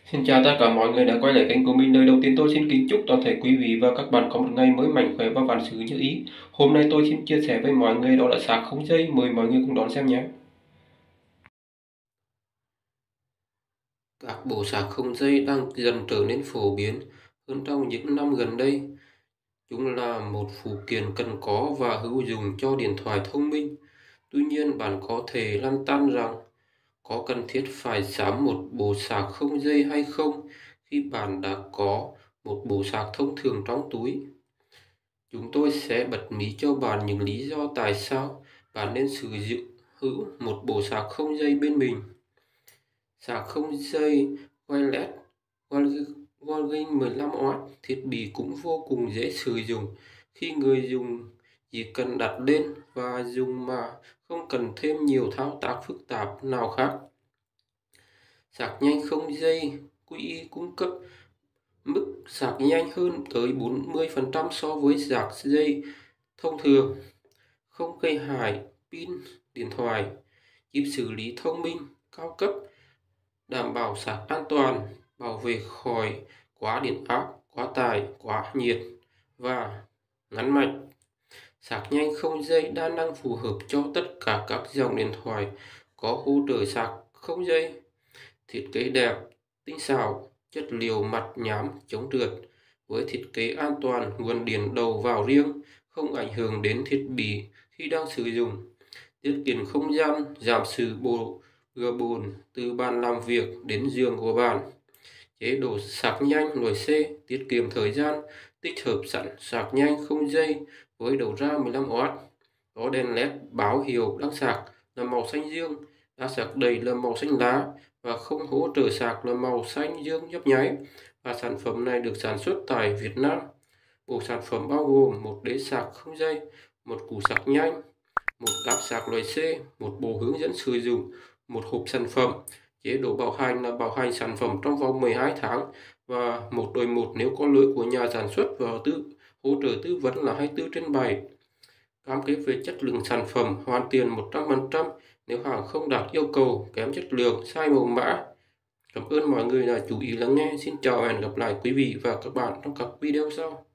Xin chào tất cả mọi người đã quay lại kênh của mình. Lời đầu tiên tôi xin kính chúc toàn thể quý vị và các bạn có một ngày mới mạnh khỏe và vạn sự như ý. Hôm nay tôi xin chia sẻ với mọi người đó là sạc không dây, mời mọi người cùng đón xem nhé. Các bộ sạc không dây đang dần trở nên phổ biến hơn trong những năm gần đây. Chúng là một phụ kiện cần có và hữu dụng cho điện thoại thông minh. Tuy nhiên, bạn có thể lăn tăn rằng có cần thiết phải sắm một bộ sạc không dây hay không khi bạn đã có một bộ sạc thông thường trong túi. Chúng tôi sẽ bật mí cho bạn những lý do tại sao bạn nên sử dụng hữu một bộ sạc không dây bên mình. Sạc không dây wireless Walgreens 15W, thiết bị cũng vô cùng dễ sử dụng khi người dùng chỉ cần đặt lên và dùng mà không cần thêm nhiều thao tác phức tạp nào khác. Sạc nhanh không dây QI cung cấp mức sạc nhanh hơn tới 40% so với sạc dây thông thường, không gây hại pin điện thoại, chip xử lý thông minh cao cấp, đảm bảo sạc an toàn, bảo vệ khỏi quá điện áp, quá tải, quá nhiệt và ngắn mạch. Sạc nhanh không dây đa năng phù hợp cho tất cả các dòng điện thoại có hỗ trợ sạc không dây. Thiết kế đẹp, tinh xảo, chất liệu mặt nhám chống trượt với thiết kế an toàn, nguồn điện đầu vào riêng, không ảnh hưởng đến thiết bị khi đang sử dụng, tiết kiệm không gian, giảm sự bừa bộn từ bàn làm việc đến giường của bạn. Chế độ sạc nhanh loại C tiết kiệm thời gian, tích hợp sẵn sạc nhanh không dây với đầu ra 15W, có đèn LED báo hiệu đang sạc là màu xanh dương, đã sạc đầy là màu xanh lá và không hỗ trợ sạc là màu xanh dương nhấp nháy, và sản phẩm này được sản xuất tại Việt Nam. Bộ sản phẩm bao gồm một đế sạc không dây, một củ sạc nhanh, một cáp sạc loại C, một bộ hướng dẫn sử dụng, một hộp sản phẩm. Chế độ bảo hành là bảo hành sản phẩm trong vòng 12 tháng và một đổi một nếu có lỗi của nhà sản xuất, và hỗ trợ tư vấn là 24/7. Cam kết về chất lượng sản phẩm, hoàn tiền 100% nếu hàng không đạt yêu cầu, kém chất lượng, sai màu mã. Cảm ơn mọi người đã chú ý lắng nghe. Xin chào và hẹn gặp lại quý vị và các bạn trong các video sau.